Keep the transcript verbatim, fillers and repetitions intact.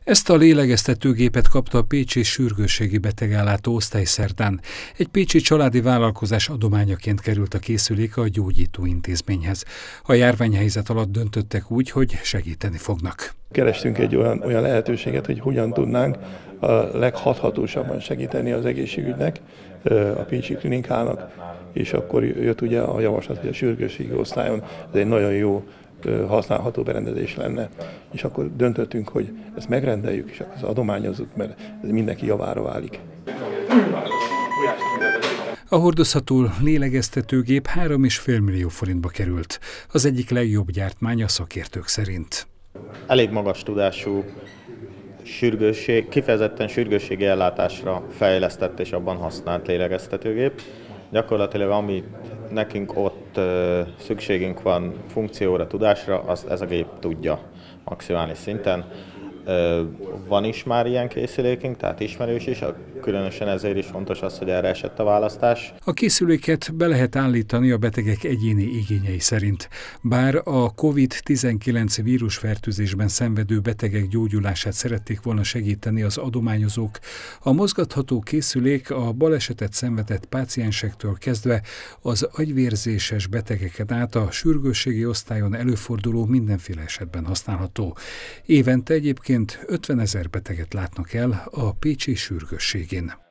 Ezt a lélegeztetőgépet kapta a pécsi sürgősségi betegállátó osztály szerdán. Egy pécsi családi vállalkozás adományaként került a készülék a gyógyító intézményhez. A járványhelyzet alatt döntöttek úgy, hogy segíteni fognak. Kerestünk egy olyan, olyan lehetőséget, hogy hogyan tudnánk a leghathatósabban segíteni az egészségügynek, a pécsi klinikának, és akkor jött ugye a javaslat, hogy a sürgősségi osztályon ez egy nagyon jó használható berendezés lenne, és akkor döntöttünk, hogy ezt megrendeljük, és akkor adományozzuk, mert ez mindenki javára válik. A hordozható lélegeztetőgép három és fél millió forintba került. Az egyik legjobb gyártmány a szakértők szerint. Elég magas tudású, sürgősség, kifejezetten sürgősségi ellátásra fejlesztett és abban használt lélegeztetőgép. Gyakorlatilag amit nekünk ott ö, szükségünk van funkcióra, tudásra, azt ez a gép tudja maximális szinten. Ö, van is már ilyen készülékünk, tehát ismerős is, különösen ezért is fontos az, hogy erre esett a választás. A készüléket be lehet állítani a betegek egyéni igényei szerint. Bár a kovid tizenkilenc vírusfertőzésben szenvedő betegek gyógyulását szerették volna segíteni az adományozók, a mozgatható készülék a balesetet szenvedett páciensektől kezdve az agyvérzéses betegeken át a sürgősségi osztályon előforduló mindenféle esetben használható. Évente egyébként ötvenezer beteget látnak el a pécsi sürgősségén.